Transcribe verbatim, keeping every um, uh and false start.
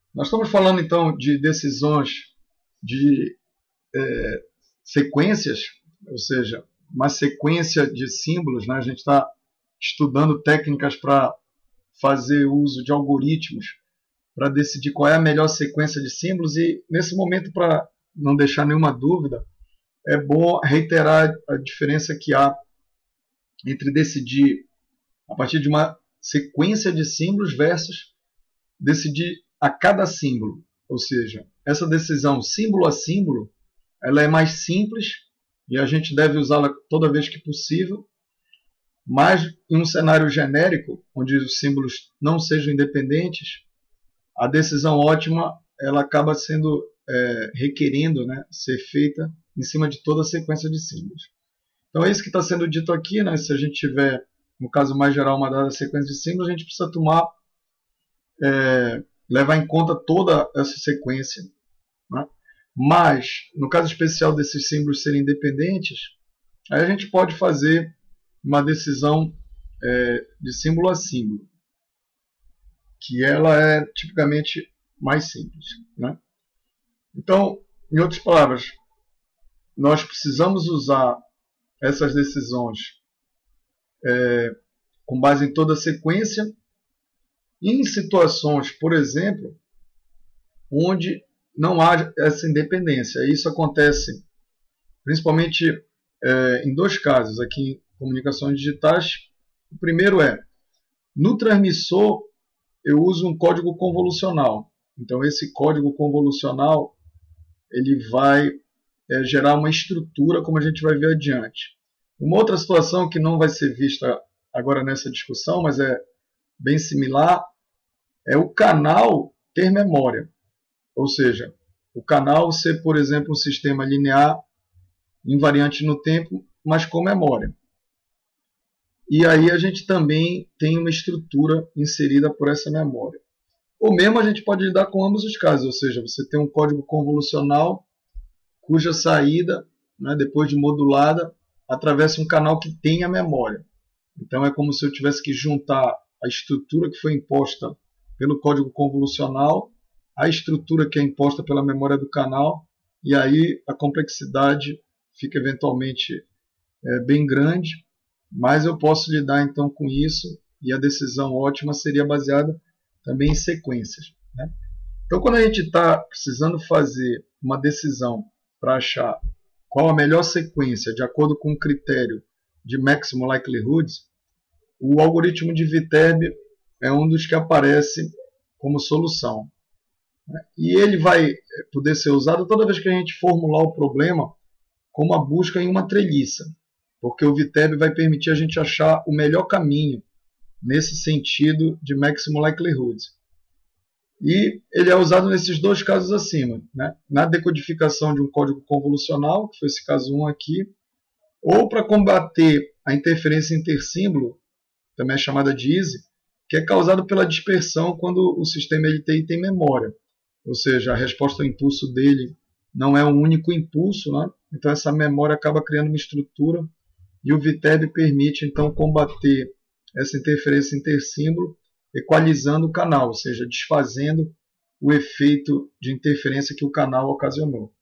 Nós estamos falando então de decisões de é, sequências, ou seja, uma sequência de símbolos, né? A gente está estudando técnicas para fazer uso de algoritmos para decidir qual é a melhor sequência de símbolos e, nesse momento, para não deixar nenhuma dúvida, é bom reiterar a diferença que há entre decidir a partir de uma sequência de símbolos versus decidir a cada símbolo. Ou seja, essa decisão símbolo a símbolo, ela é mais simples e a gente deve usá-la toda vez que possível, mas em um cenário genérico, onde os símbolos não sejam independentes, a decisão ótima ela acaba sendo é, requerendo, né, ser feita em cima de toda a sequência de símbolos. Então é isso que está sendo dito aqui, né? Se a gente tiver, no caso mais geral, uma dada sequência de símbolos, a gente precisa tomar, é, levar em conta toda essa sequência, né? Mas, no caso especial desses símbolos serem independentes, aí a gente pode fazer uma decisão é, de símbolo a símbolo, que ela é tipicamente mais simples, né? Então, em outras palavras, nós precisamos usar essas decisões é, com base em toda a sequência, em situações, por exemplo, onde não há essa independência. Isso acontece principalmente é, em dois casos aqui em comunicações digitais. O primeiro é, no transmissor eu uso um código convolucional. Então esse código convolucional ele vai é, gerar uma estrutura, como a gente vai ver adiante. Uma outra situação que não vai ser vista agora nessa discussão, mas é bem similar, é o canal ter memória. Ou seja, o canal ser, por exemplo, um sistema linear, invariante no tempo, mas com memória. E aí a gente também tem uma estrutura inserida por essa memória. Ou mesmo a gente pode lidar com ambos os casos, ou seja, você tem um código convolucional cuja saída, né, depois de modulada, atravessa um canal que tem a memória. Então é como se eu tivesse que juntar a estrutura que foi imposta pelo código convolucional, a estrutura que é imposta pela memória do canal, e aí a complexidade fica eventualmente é, bem grande, mas eu posso lidar então com isso, e a decisão ótima seria baseada também em sequências, né? Então quando a gente está precisando fazer uma decisão para achar qual a melhor sequência de acordo com o critério de Maximum Likelihood, o algoritmo de Viterbi é um dos que aparece como solução. E ele vai poder ser usado toda vez que a gente formular o problema como a busca em uma treliça, porque o Viterbi vai permitir a gente achar o melhor caminho nesse sentido de Maximum Likelihood. E ele é usado nesses dois casos acima, né? Na decodificação de um código convolucional, que foi esse caso um aqui, ou para combater a interferência intersímbolo, também é chamada de I S I, que é causado pela dispersão quando o sistema L T I tem memória. Ou seja, a resposta ao impulso dele não é um único impulso, né? Então essa memória acaba criando uma estrutura e o Viterbi permite então combater essa interferência intersímbolo equalizando o canal, ou seja, desfazendo o efeito de interferência que o canal ocasionou.